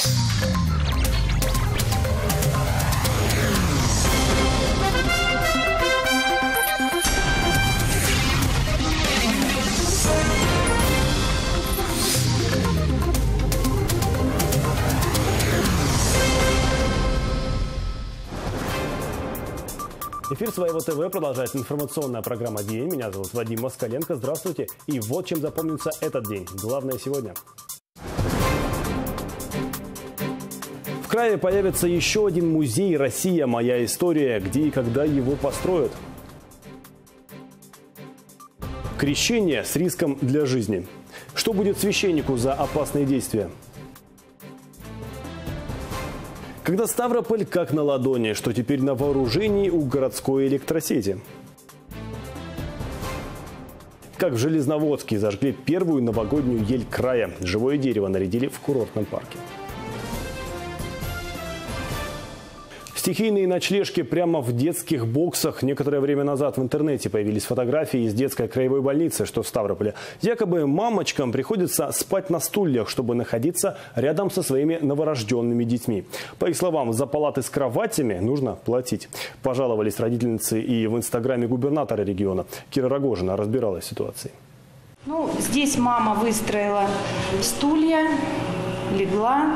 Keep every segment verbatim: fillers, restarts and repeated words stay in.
Эфир Своего ТВ продолжает информационная программа «День». Меня зовут Вадим Москаленко. Здравствуйте. И вот чем запомнится этот день. Главное сегодня. В крае появится еще один музей «Россия. Моя история». Где и когда его построят? Крещение с риском для жизни. Что будет священнику за опасные действия? Когда Ставрополь как на ладони, что теперь на вооружении у городской электросети? Как в Железноводске зажгли первую новогоднюю ель края. Живое дерево нарядили в курортном парке. Стихийные ночлежки прямо в детских боксах. Некоторое время назад в интернете появились фотографии из детской краевой больницы, что в Ставрополе. Якобы мамочкам приходится спать на стульях, чтобы находиться рядом со своими новорожденными детьми. По их словам, за палаты с кроватями нужно платить. Пожаловались родительницы и в инстаграме губернатора региона. Кира Рогожина разбиралась в ситуации. Ну, здесь мама выстроила стулья, легла.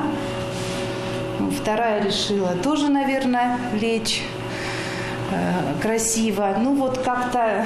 Вторая решила тоже, наверное, лечь э, красиво. Ну вот как-то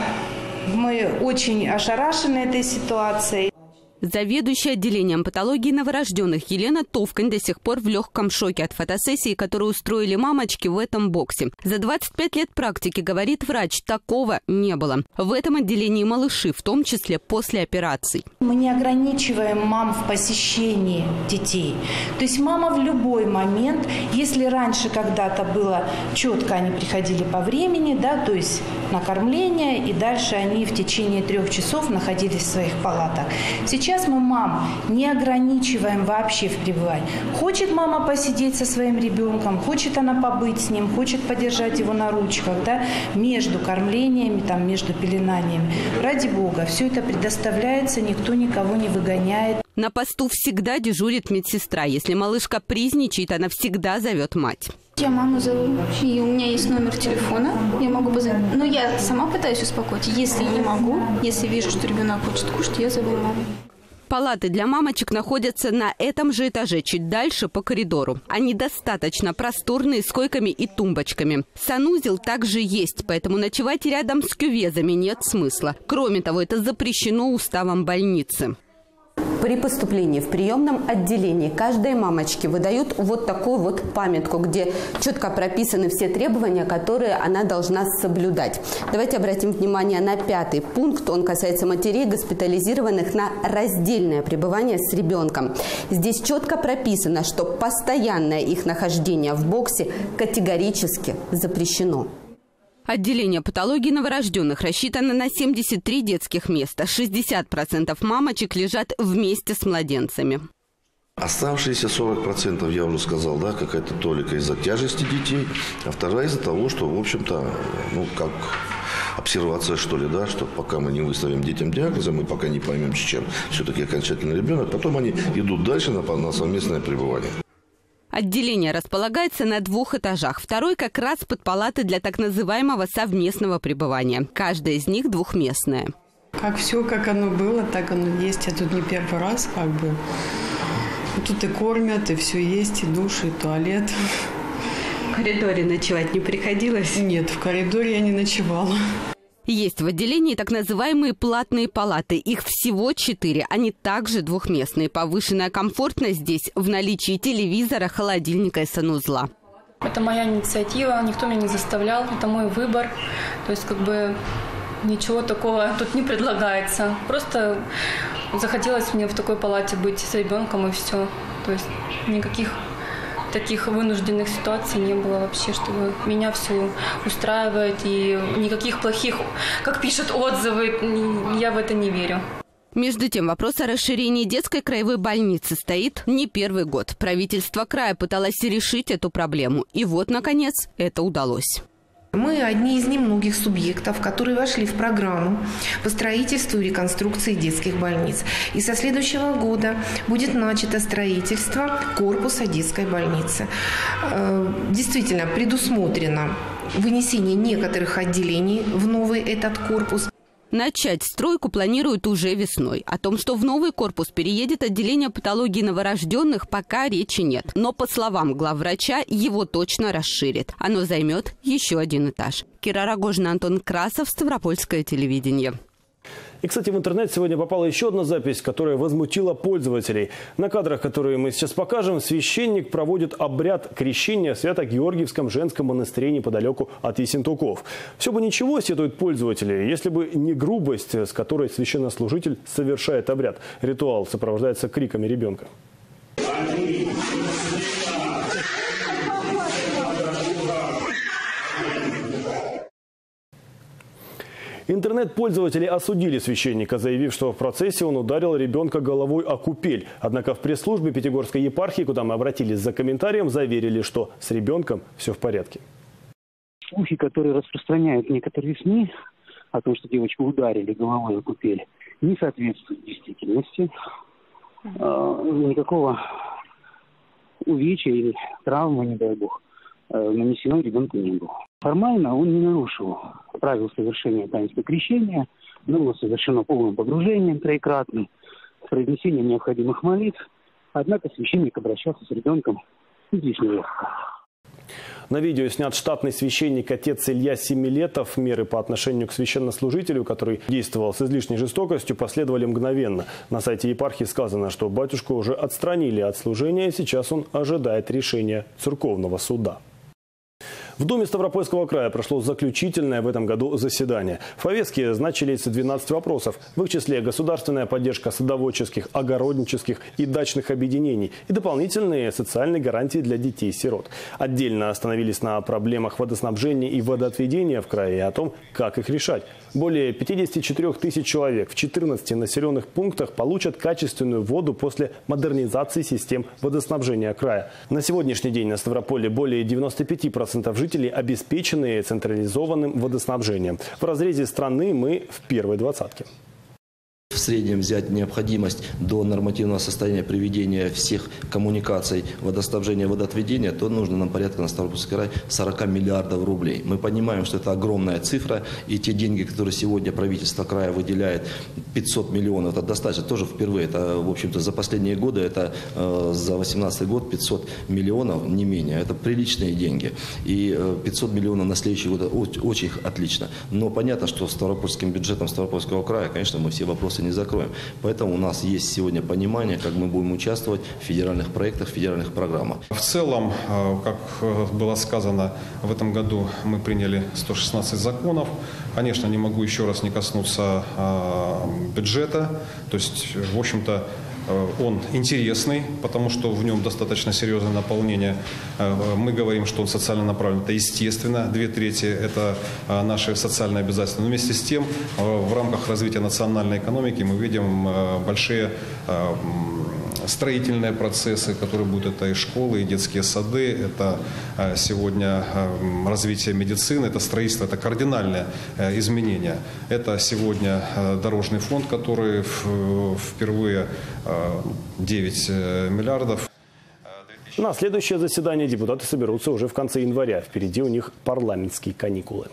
мы очень ошарашены этой ситуацией. Заведующая отделением патологии новорожденных Елена Товкань до сих пор в легком шоке от фотосессии, которую устроили мамочки в этом боксе. За двадцать пять лет практики, говорит врач, такого не было. В этом отделении малыши, в том числе после операций. Мы не ограничиваем мам в посещении детей. То есть мама в любой момент, если раньше когда-то было четко, они приходили по времени, да, то есть на кормление, и дальше они в течение трех часов находились в своих палатах. Сейчас Сейчас мы мам не ограничиваем вообще в пребывании. Хочет мама посидеть со своим ребенком, хочет она побыть с ним, хочет подержать его на ручках, да, между кормлениями, там, между пеленаниями. Ради бога, все это предоставляется, никто никого не выгоняет. На посту всегда дежурит медсестра. Если малышка призничает, она всегда зовет мать. Я маму зову, и у меня есть номер телефона, я могу позвонить. Но я сама пытаюсь успокоить. Если не могу, если вижу, что ребенок хочет кушать, я зову маму. Палаты для мамочек находятся на этом же этаже, чуть дальше по коридору. Они достаточно просторные, с койками и тумбочками. Санузел также есть, поэтому ночевать рядом с кювезами нет смысла. Кроме того, это запрещено уставом больницы. При поступлении в приемном отделении каждой мамочке выдают вот такую вот памятку, где четко прописаны все требования, которые она должна соблюдать. Давайте обратим внимание на пятый пункт. Он касается матерей, госпитализированных на раздельное пребывание с ребенком. Здесь четко прописано, что постоянное их нахождение в боксе категорически запрещено. Отделение патологии новорожденных рассчитано на семьдесят три детских места. шестьдесят процентов мамочек лежат вместе с младенцами. Оставшиеся сорок процентов, я уже сказал, да, какая-то толика из-за тяжести детей, а вторая из-за того, что, в общем-то, ну, как обсервация, что ли, да, что пока мы не выставим детям диагнозы, мы пока не поймем, с чем все-таки окончательно ребенок, потом они идут дальше на, на совместное пребывание. Отделение располагается на двух этажах. Второй как раз под палаты для так называемого совместного пребывания. Каждая из них двухместная. Как все, как оно было, так оно есть. Я тут не первый раз, как бы. Тут и кормят, и все есть, и душ, и туалет. В коридоре ночевать не приходилось? Нет, в коридоре я не ночевала. Есть в отделении так называемые платные палаты. Их всего четыре. Они также двухместные. Повышенная комфортность здесь в наличии телевизора, холодильника и санузла. Это моя инициатива. Никто меня не заставлял. Это мой выбор. То есть как бы ничего такого тут не предлагается. Просто захотелось мне в такой палате быть с ребенком и все. То есть никаких таких вынужденных ситуаций не было вообще, чтобы меня все устраивает, и никаких плохих, как пишут отзывы, я в это не верю. Между тем, вопрос о расширении детской краевой больницы стоит не первый год. Правительство края пыталось решить эту проблему. И вот, наконец, это удалось. Мы одни из немногих субъектов, которые вошли в программу по строительству и реконструкции детских больниц. И со следующего года будет начато строительство корпуса детской больницы. Действительно, предусмотрено вынесение некоторых отделений в новый этот корпус. Начать стройку планируют уже весной. О том, что в новый корпус переедет отделение патологии новорожденных, пока речи нет. Но, по словам главврача, его точно расширит. Оно займет еще один этаж. Кира Рогожина, Антон Красов, Ставропольское телевидение. И, кстати, в интернет сегодня попала еще одна запись, которая возмутила пользователей. На кадрах, которые мы сейчас покажем, священник проводит обряд крещения в Свято-Георгиевском женском монастыре неподалеку от Ессентуков. Все бы ничего, сетуют пользователи, если бы не грубость, с которой священнослужитель совершает обряд. Ритуал сопровождается криками ребенка. Интернет-пользователи осудили священника, заявив, что в процессе он ударил ребенка головой о купель. Однако в пресс-службе Пятигорской епархии, куда мы обратились за комментарием, заверили, что с ребенком все в порядке. Слухи, которые распространяют некоторые СМИ о том, что девочку ударили головой о купель, не соответствуют действительности. Никакого увечья или травмы, не дай бог, нанесено ребенку не было. Формально он не нарушил правил совершения таинства крещения, но было совершено полным погружением троекратным, с произнесением необходимых молитв. Однако священник обращался с ребенком излишне резко. На видео снят штатный священник отец Илья Семилетов. Меры по отношению к священнослужителю, который действовал с излишней жестокостью, последовали мгновенно. На сайте епархии сказано, что батюшку уже отстранили от служения, и сейчас он ожидает решения церковного суда. В Думе Ставропольского края прошло заключительное в этом году заседание. В повестке значились двенадцать вопросов. В их числе государственная поддержка садоводческих, огороднических и дачных объединений и дополнительные социальные гарантии для детей-сирот. Отдельно остановились на проблемах водоснабжения и водоотведения в крае и о том, как их решать. Более пятидесяти четырёх тысяч человек в четырнадцати населенных пунктах получат качественную воду после модернизации систем водоснабжения края. На сегодняшний день на Ставрополе более девяноста пяти процентов жителей обеспечены централизованным водоснабжением. В разрезе страны мы в первой двадцатке. В среднем взять необходимость до нормативного состояния приведения всех коммуникаций водоснабжения и водоотведения, то нужно нам порядка на Ставропольский край сорок миллиардов рублей. Мы понимаем, что это огромная цифра, и те деньги, которые сегодня правительство края выделяет, пятьсот миллионов, это достаточно, тоже впервые. Это, в общем-то, за последние годы, это э, за восемнадцатый год пятьсот миллионов, не менее. Это приличные деньги. И э, пятьсот миллионов на следующий год очень отлично. Но понятно, что ставропольским бюджетом Ставропольского края, конечно, мы все вопросы не закроем. Поэтому у нас есть сегодня понимание, как мы будем участвовать в федеральных проектах, в федеральных программах. В целом, как было сказано, в этом году мы приняли сто шестнадцать законов. Конечно, не могу еще раз не коснуться бюджета. То есть, в общем-то, он интересный, потому что в нем достаточно серьезное наполнение. Мы говорим, что он социально направлен. Это естественно. Две трети – это наши социальные обязательства. Но вместе с тем, в рамках развития национальной экономики мы видим большие строительные процессы, которые будут, это и школы, и детские сады, это сегодня развитие медицины, это строительство, это кардинальное изменение. Это сегодня дорожный фонд, который впервые девять миллиардов. На следующее заседание депутаты соберутся уже в конце января. Впереди у них парламентские каникулы.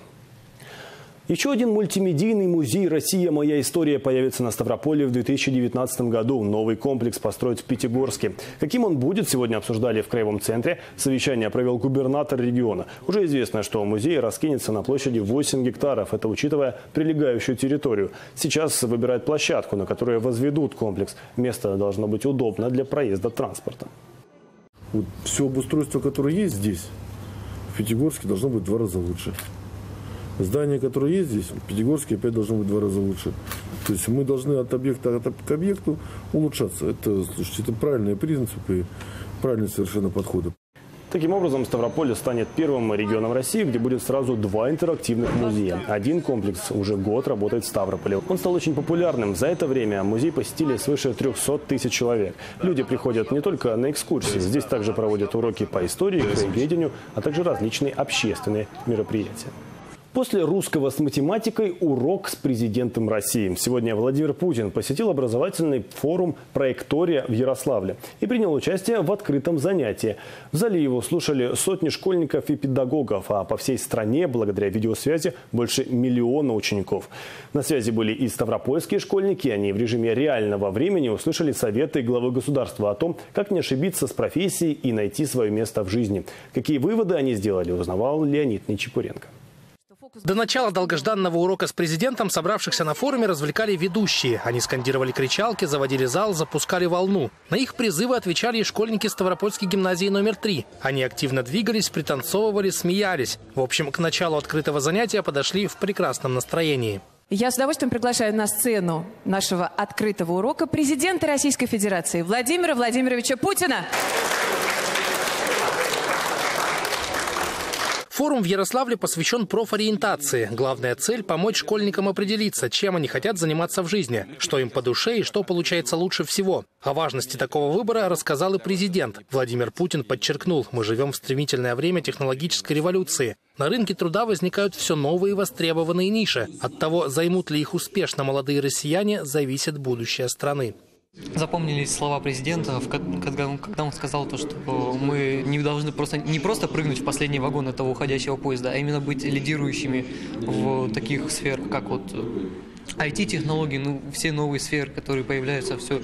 Еще один мультимедийный музей «Россия. Моя история» появится на Ставрополе в две тысячи девятнадцатом году. Новый комплекс построят в Пятигорске. Каким он будет, сегодня обсуждали в Краевом центре. Совещание провел губернатор региона. Уже известно, что музей раскинется на площади восемь гектаров. Это учитывая прилегающую территорию. Сейчас выбирают площадку, на которой возведут комплекс. Место должно быть удобно для проезда транспорта. Вот все обустройство, которое есть здесь, в Пятигорске, должно быть в два раза лучше. Здание, которое есть здесь, в Пятигорске, опять должно быть в два раза лучше. То есть мы должны от объекта к объекту улучшаться. Это, слушайте, это правильные принципы, правильные совершенно подходы. Таким образом, Ставрополь станет первым регионом России, где будет сразу два интерактивных музея. Один комплекс уже год работает в Ставрополе. Он стал очень популярным. За это время музей посетили свыше трёхсот тысяч человек. Люди приходят не только на экскурсии. Здесь также проводят уроки по истории, краеведению, а также различные общественные мероприятия. После русского с математикой урок с президентом России. Сегодня Владимир Путин посетил образовательный форум «Проектория» в Ярославле и принял участие в открытом занятии. В зале его слушали сотни школьников и педагогов, а по всей стране, благодаря видеосвязи, больше миллиона учеников. На связи были и ставропольские школьники. Они в режиме реального времени услышали советы главы государства о том, как не ошибиться с профессией и найти свое место в жизни. Какие выводы они сделали, узнавал Леонид Нечипуренко. До начала долгожданного урока с президентом собравшихся на форуме развлекали ведущие. Они скандировали кричалки, заводили зал, запускали волну. На их призывы отвечали и школьники Ставропольской гимназии номер три. Они активно двигались, пританцовывали, смеялись. В общем, к началу открытого занятия подошли в прекрасном настроении. Я с удовольствием приглашаю на сцену нашего открытого урока президента Российской Федерации Владимира Владимировича Путина. Форум в Ярославле посвящен профориентации. Главная цель – помочь школьникам определиться, чем они хотят заниматься в жизни, что им по душе и что получается лучше всего. О важности такого выбора рассказал и президент. Владимир Путин подчеркнул, мы живем в стремительное время технологической революции. На рынке труда возникают все новые востребованные ниши. От того, займут ли их успешно молодые россияне, зависит будущее страны. Запомнились слова президента, когда он, когда он сказал то, что мы не должны просто, не просто прыгнуть в последний вагон этого уходящего поезда, а именно быть лидирующими в таких сферах, как вот ай ти-технологии, ну, все новые сферы, которые появляются все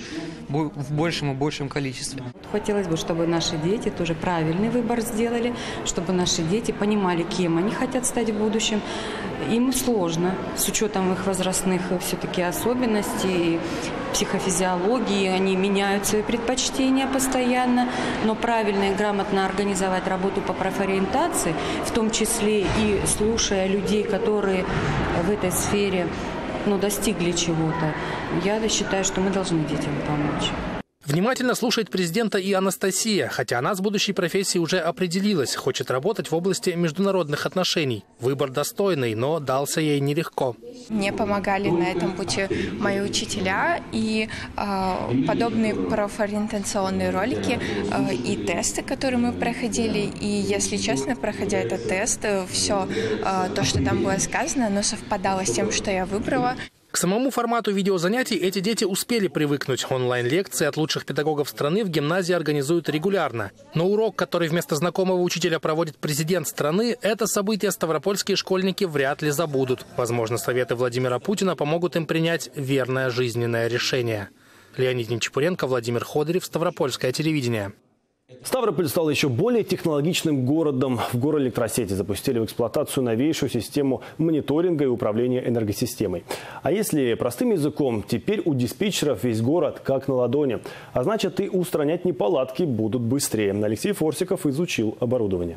в большем и большем количестве. Хотелось бы, чтобы наши дети тоже правильный выбор сделали, чтобы наши дети понимали, кем они хотят стать в будущем. Им сложно, с учетом их возрастных все-таки особенностей, психофизиологии, они меняют свои предпочтения постоянно, но правильно и грамотно организовать работу по профориентации, в том числе и слушая людей, которые в этой сфере ну, достигли чего-то, я считаю, что мы должны детям помочь. Внимательно слушает президента и Анастасия, хотя она с будущей профессией уже определилась, хочет работать в области международных отношений. Выбор достойный, но дался ей нелегко. Мне помогали на этом пути мои учителя, и э, подобные профориентационные ролики э, и тесты, которые мы проходили. И, если честно, проходя этот тест, все э, то, что там было сказано, оно совпадало с тем, что я выбрала. К самому формату видеозанятий эти дети успели привыкнуть. Онлайн-лекции от лучших педагогов страны в гимназии организуют регулярно. Но урок, который вместо знакомого учителя проводит президент страны, это событие ставропольские школьники вряд ли забудут. Возможно, советы Владимира Путина помогут им принять верное жизненное решение. Леонид Нечипуренко, Владимир Ходырев, Ставропольское телевидение. Ставрополь стал еще более технологичным городом. В Горэлектросети запустили в эксплуатацию новейшую систему мониторинга и управления энергосистемой. А если простым языком, теперь у диспетчеров весь город как на ладони. А значит, и устранять неполадки будут быстрее. Алексей Форсиков изучил оборудование.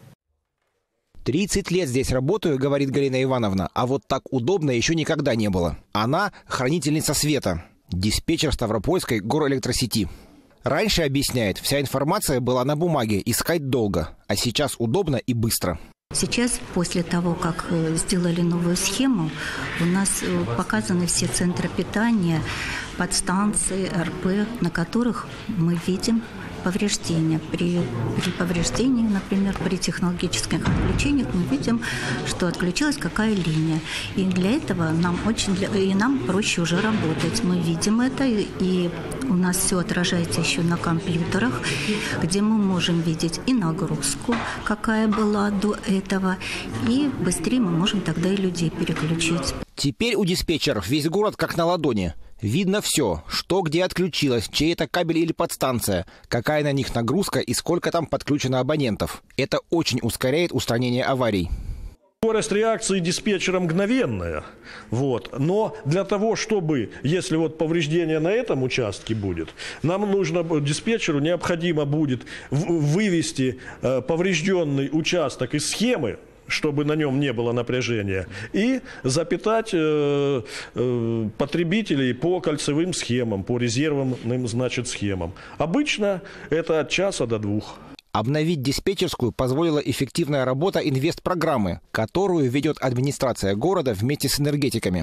тридцать лет здесь работаю, говорит Галина Ивановна, а вот так удобно еще никогда не было. Она хранительница света, диспетчер Ставропольской горэлектросети. Раньше, объясняет, вся информация была на бумаге, искать долго, а сейчас удобно и быстро. Сейчас, после того, как сделали новую схему, у нас показаны все центры питания, подстанции, эр пэ, на которых мы видим повреждения. При, при повреждении, например, при технологических отключениях мы видим, что отключилась какая линия. И для этого нам очень и нам проще уже работать. Мы видим это, и у нас все отражается еще на компьютерах, где мы можем видеть и нагрузку, какая была до этого, и быстрее мы можем тогда и людей переключить. Теперь у диспетчеров весь город как на ладони. Видно все, что где отключилось, чей это кабель или подстанция, какая на них нагрузка и сколько там подключено абонентов. Это очень ускоряет устранение аварий. Скорость реакции диспетчера мгновенная, вот. Но для того, чтобы, если вот повреждение на этом участке будет, нам нужно, диспетчеру необходимо будет вывести поврежденный участок из схемы, чтобы на нем не было напряжения, и запитать э, э, потребителей по кольцевым схемам, по резервным, значит, схемам. Обычно это от часа до двух. Обновить диспетчерскую позволила эффективная работа инвестпрограммы, которую ведет администрация города вместе с энергетиками.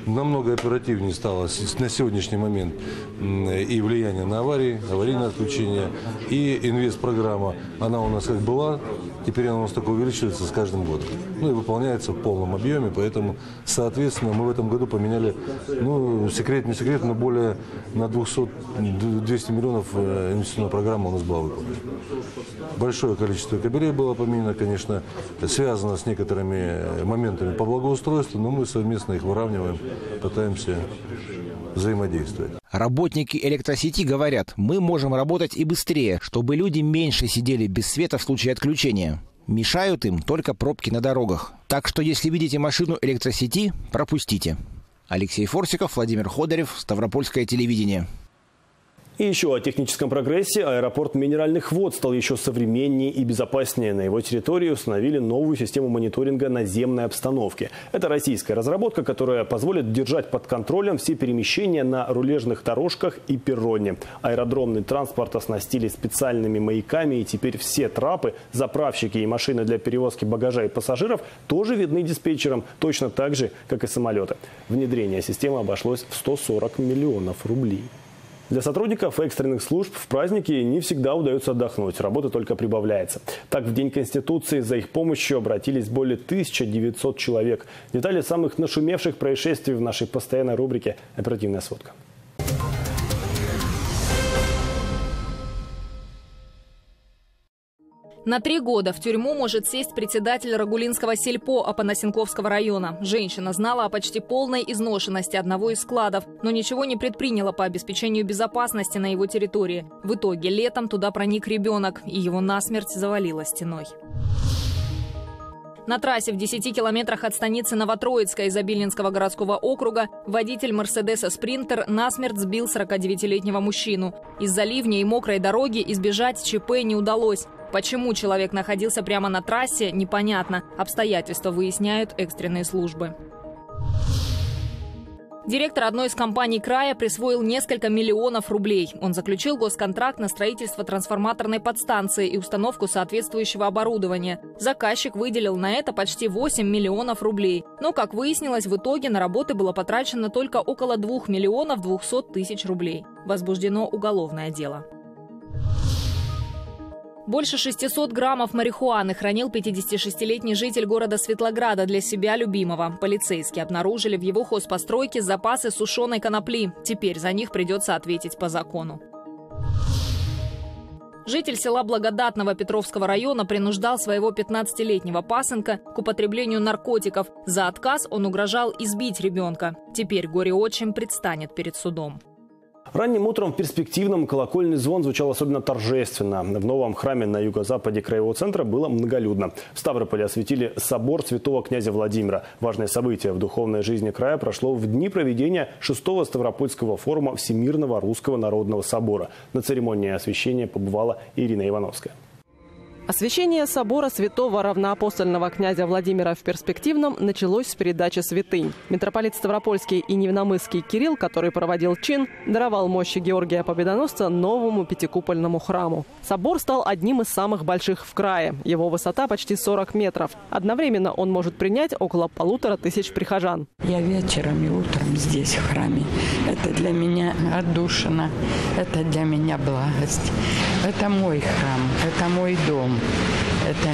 намного оперативнее стало на сегодняшний момент и влияние на аварии, аварийное отключение, и инвестпрограмма. Она у нас как была, теперь она у нас только увеличивается с каждым годом. Ну и выполняется в полном объеме, поэтому, соответственно, мы в этом году поменяли, ну, секрет, не секрет, но более на двести миллионов инвестиционная программа у нас была выполнена. Большое количество кабелей было поменяно, конечно, связано с некоторыми моментами по благоустройству, но мы совместно их выравниваем, пытаемся взаимодействовать. Работники электросети говорят, мы можем работать и быстрее, чтобы люди меньше сидели без света в случае отключения. Мешают им только пробки на дорогах. Так что если видите машину электросети, пропустите. Алексей Форсиков, Владимир Ходорев, Ставропольское телевидение. И еще о техническом прогрессе. Аэропорт Минеральных вод стал еще современнее и безопаснее. На его территории установили новую систему мониторинга наземной обстановки. Это российская разработка, которая позволит держать под контролем все перемещения на рулежных дорожках и перроне. Аэродромный транспорт оснастили специальными маяками, и теперь все трапы, заправщики и машины для перевозки багажа и пассажиров тоже видны диспетчерам, точно так же, как и самолеты. Внедрение системы обошлось в сто сорок миллионов рублей. Для сотрудников экстренных служб в праздники не всегда удается отдохнуть, работа только прибавляется. Так, в День Конституции за их помощью обратились более тысячи девятисот человек. Детали самых нашумевших происшествий в нашей постоянной рубрике «Оперативная сводка». На три года в тюрьму может сесть председатель Рагулинского сельпо Апанасенковского района. Женщина знала о почти полной изношенности одного из складов, но ничего не предприняла по обеспечению безопасности на его территории. В итоге летом туда проник ребенок, и его насмерть завалило стеной. На трассе в десяти километрах от станицы Новотроицкая Изобильнинского городского округа водитель Мерседеса «Спринтер» насмерть сбил сорокадевятилетнего мужчину. Из-за ливня и мокрой дороги избежать ЧП не удалось. Почему человек находился прямо на трассе, непонятно. Обстоятельства выясняют экстренные службы. Директор одной из компаний края присвоил несколько миллионов рублей. Он заключил госконтракт на строительство трансформаторной подстанции и установку соответствующего оборудования. Заказчик выделил на это почти восемь миллионов рублей. Но, как выяснилось, в итоге на работы было потрачено только около двух миллионов двухсот тысяч рублей. Возбуждено уголовное дело. Больше шестисот граммов марихуаны хранил пятидесятишестилетний житель города Светлограда для себя любимого. Полицейские обнаружили в его хозпостройке запасы сушеной конопли. Теперь за них придется ответить по закону. Житель села Благодатного Петровского района принуждал своего пятнадцатилетнего пасынка к употреблению наркотиков. За отказ он угрожал избить ребенка. Теперь горе-отчим предстанет перед судом. Ранним утром в перспективном колокольный звон звучал особенно торжественно. В новом храме на юго-западе краевого центра было многолюдно. В Ставрополе осветили собор святого князя Владимира. Важное событие в духовной жизни края прошло в дни проведения шестого Ставропольского форума Всемирного Русского Народного Собора. На церемонии освящения побывала Ирина Ивановская. Освящение собора святого равноапостольного князя Владимира в перспективном началось с передачи святынь. Митрополит Ставропольский и Невномысский Кирилл, который проводил чин, даровал мощи Георгия Победоносца новому пятикупольному храму. Собор стал одним из самых больших в крае. Его высота почти сорок метров. Одновременно он может принять около полутора тысяч прихожан. Я вечером и утром здесь, в храме. Это для меня отдушина, это для меня благость. Это мой храм, это мой дом. Это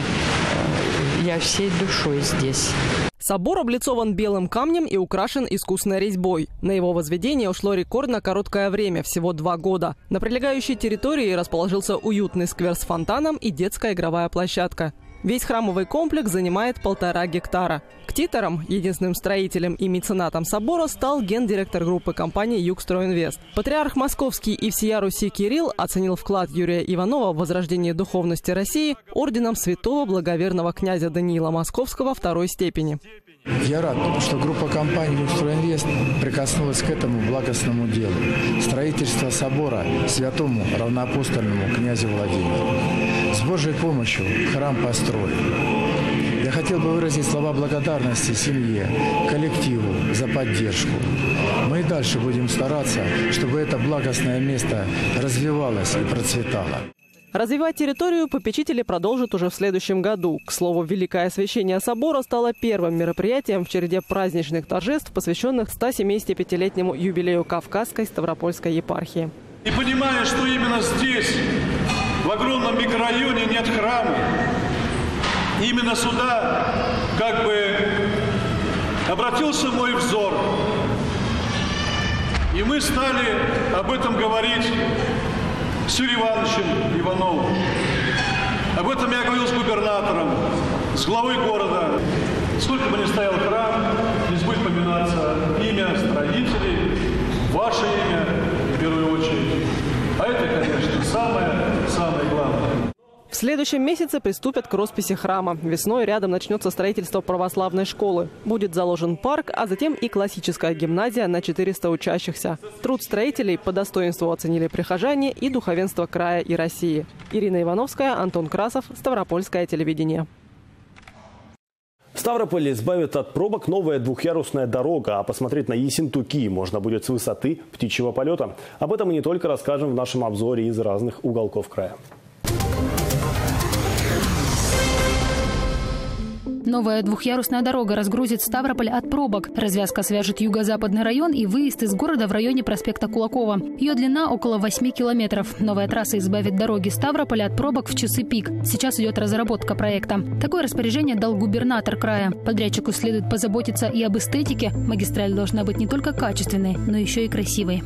я всей душой здесь. Собор облицован белым камнем и украшен искусной резьбой. На его возведение ушло рекордно короткое время, всего два года. На прилегающей территории расположился уютный сквер с фонтаном и детская игровая площадка. Весь храмовый комплекс занимает полтора гектара. Ктитором, единственным строителем и меценатом собора, стал гендиректор группы компании «Югстройинвест». Патриарх Московский и всея Руси Кирилл оценил вклад Юрия Иванова в возрождение духовности России орденом святого благоверного князя Даниила Московского второй степени. Я рад, что группа компаний «Югстройинвест» прикоснулась к этому благостному делу. Строительство собора святому равноапостольному князю Владимиру. С Божьей помощью храм построен. Я хотел бы выразить слова благодарности семье, коллективу за поддержку. Мы и дальше будем стараться, чтобы это благостное место развивалось и процветало. Развивать территорию попечители продолжат уже в следующем году. К слову, Великое освящение собора стало первым мероприятием в череде праздничных торжеств, посвященных ста семидесяти пятилетнему юбилею Кавказской Ставропольской епархии. И понимая, что именно здесь, в огромном микрорайоне, нет храма, именно сюда как бы обратился мой взор. И мы стали об этом говорить с Юрием Ивановичем Ивановым. Об этом я говорил с губернатором, с главой города. Сколько бы ни стоял храм, здесь будет поминаться имя строителей, ваше имя в первую очередь. А это, конечно, самое-самое главное. В следующем месяце приступят к росписи храма. Весной рядом начнется строительство православной школы. Будет заложен парк, а затем и классическая гимназия на четыреста учащихся. Труд строителей по достоинству оценили прихожане и духовенство края и России. Ирина Ивановская, Антон Красов, Ставропольское телевидение. Ставрополь избавит от пробок новая двухъярусная дорога, а посмотреть на Ессентуки можно будет с высоты птичьего полета. Об этом мы не только расскажем в нашем обзоре из разных уголков края. Новая двухъярусная дорога разгрузит Ставрополь от пробок. Развязка свяжет юго-западный район и выезд из города в районе проспекта Кулакова. Ее длина около восьми километров. Новая трасса избавит дороги Ставрополя от пробок в часы пик. Сейчас идет разработка проекта. Такое распоряжение дал губернатор края. Подрядчику следует позаботиться и об эстетике. Магистраль должна быть не только качественной, но еще и красивой.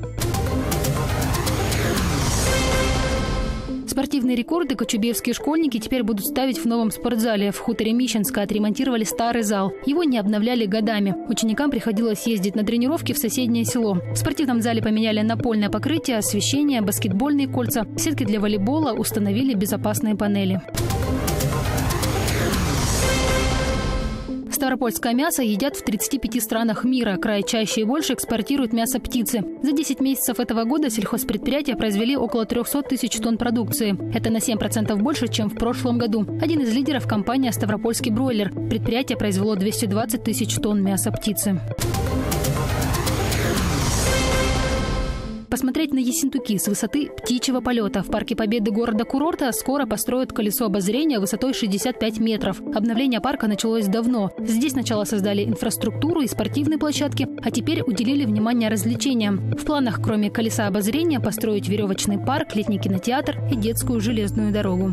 Спортивные рекорды кочубеевские школьники теперь будут ставить в новом спортзале. В хуторе Мищенска отремонтировали старый зал. Его не обновляли годами. Ученикам приходилось ездить на тренировки в соседнее село. В спортивном зале поменяли напольное покрытие, освещение, баскетбольные кольца. Сетки для волейбола, установили безопасные панели. Ставропольское мясо едят в тридцати пяти странах мира. Край чаще и больше экспортирует мясо птицы. За десять месяцев этого года сельхозпредприятия произвели около трёхсот тысяч тонн продукции. Это на семь процентов больше, чем в прошлом году. Один из лидеров – компания «Ставропольский бройлер». Предприятие произвело двести двадцать тысяч тонн мяса птицы. Посмотреть на Ессентуки с высоты птичьего полета. В парке Победы города-курорта скоро построят колесо обозрения высотой шестьдесят пять метров. Обновление парка началось давно. Здесь сначала создали инфраструктуру и спортивные площадки, а теперь уделили внимание развлечениям. В планах, кроме колеса обозрения, построить веревочный парк, летний кинотеатр и детскую железную дорогу.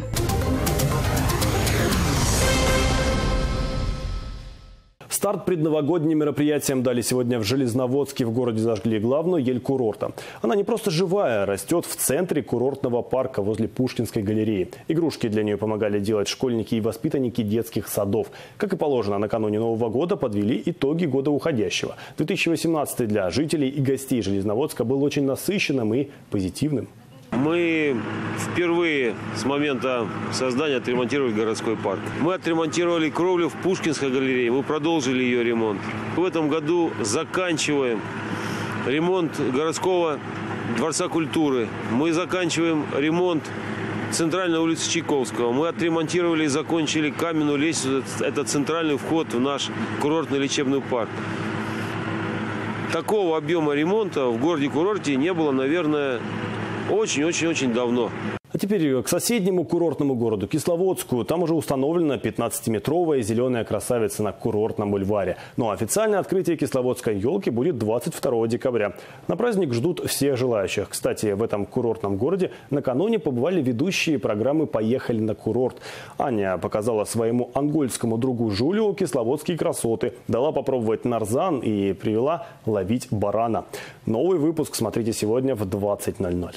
Старт предновогодним мероприятиям дали сегодня в Железноводске. В городе зажгли главную ель курорта. Она не просто живая, растет в центре курортного парка возле Пушкинской галереи. Игрушки для нее помогали делать школьники и воспитанники детских садов. Как и положено, накануне Нового года подвели итоги года уходящего. две тысячи восемнадцатый для жителей и гостей Железноводска был очень насыщенным и позитивным. Мы впервые с момента создания отремонтировали городской парк. Мы отремонтировали кровлю в Пушкинской галерее, мы продолжили ее ремонт. В этом году заканчиваем ремонт городского дворца культуры. Мы заканчиваем ремонт центральной улицы Чайковского. Мы отремонтировали и закончили каменную лестницу. Это центральный вход в наш курортный лечебный парк. Такого объема ремонта в городе-курорте не было, наверное, очень-очень-очень давно. А теперь к соседнему курортному городу Кисловодску. Там уже установлена пятнадцатиметровая зеленая красавица на курортном бульваре. Но официальное открытие кисловодской елки будет двадцать второго декабря. На праздник ждут всех желающих. Кстати, в этом курортном городе накануне побывали ведущие программы «Поехали на курорт». Аня показала своему ангольскому другу Жулю кисловодские красоты, дала попробовать нарзан и привела ловить барана. Новый выпуск смотрите сегодня в двадцать ноль ноль.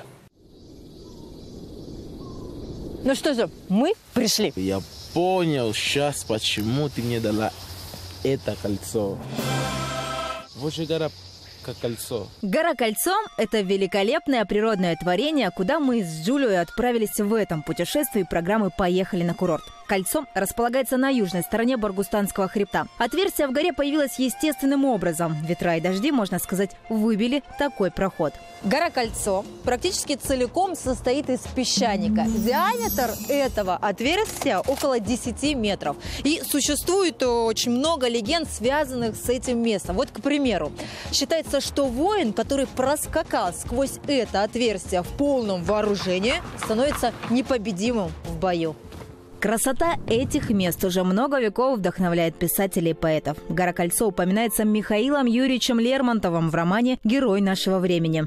Ну что же, мы пришли. Я понял сейчас, почему ты мне дала это кольцо. Вот же гора как кольцо. Гора Кольцом – это великолепное природное творение, куда мы с Джулией отправились в этом путешествии программы «Поехали на курорт». Кольцо располагается на южной стороне Баргустанского хребта. Отверстие в горе появилось естественным образом. Ветра и дожди, можно сказать, выбили такой проход. Гора Кольцо практически целиком состоит из песчаника. Диаметр этого отверстия около десяти метров. И существует очень много легенд, связанных с этим местом. Вот, к примеру, считается, что воин, который проскакал сквозь это отверстие в полном вооружении, становится непобедимым в бою. Красота этих мест уже много веков вдохновляет писателей и поэтов. Гора Кольцо упоминается Михаилом Юрьевичем Лермонтовым в романе «Герой нашего времени».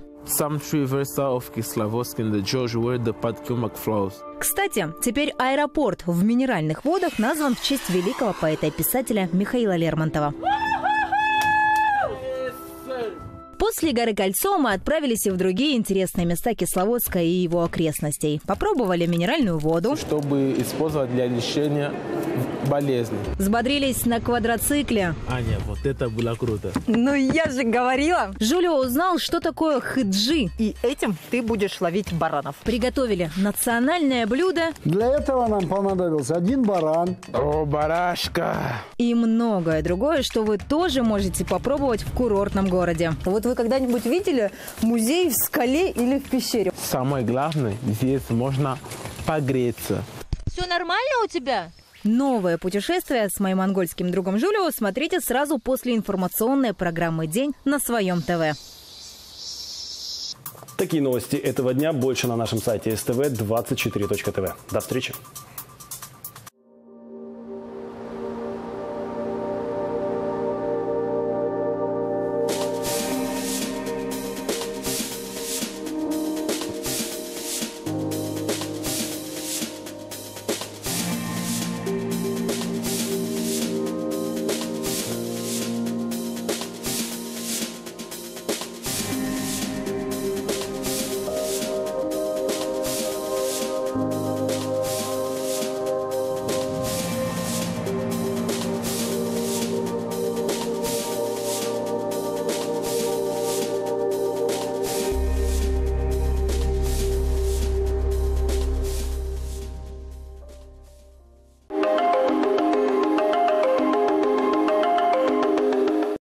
Кстати, теперь аэропорт в Минеральных водах назван в честь великого поэта и писателя Михаила Лермонтова. После горы Кольцо мы отправились и в другие интересные места Кисловодска и его окрестностей. Попробовали минеральную воду, чтобы использовать для лечения болезней. Взбодрились на квадроцикле. Аня, вот это было круто. Ну я же говорила. Жулио узнал, что такое хыджи. И этим ты будешь ловить баранов. Приготовили национальное блюдо. Для этого нам понадобился один баран. О, барашка. И многое другое, что вы тоже можете попробовать в курортном городе. Вот вы когда-нибудь видели музей в скале или в пещере? Самое главное, здесь можно погреться. Все нормально у тебя? Новое путешествие с моим монгольским другом Жулио смотрите сразу после информационной программы «День» на своем ТВ. Такие новости этого дня больше на нашем сайте эс тэ вэ двадцать четыре точка тэ вэ. До встречи.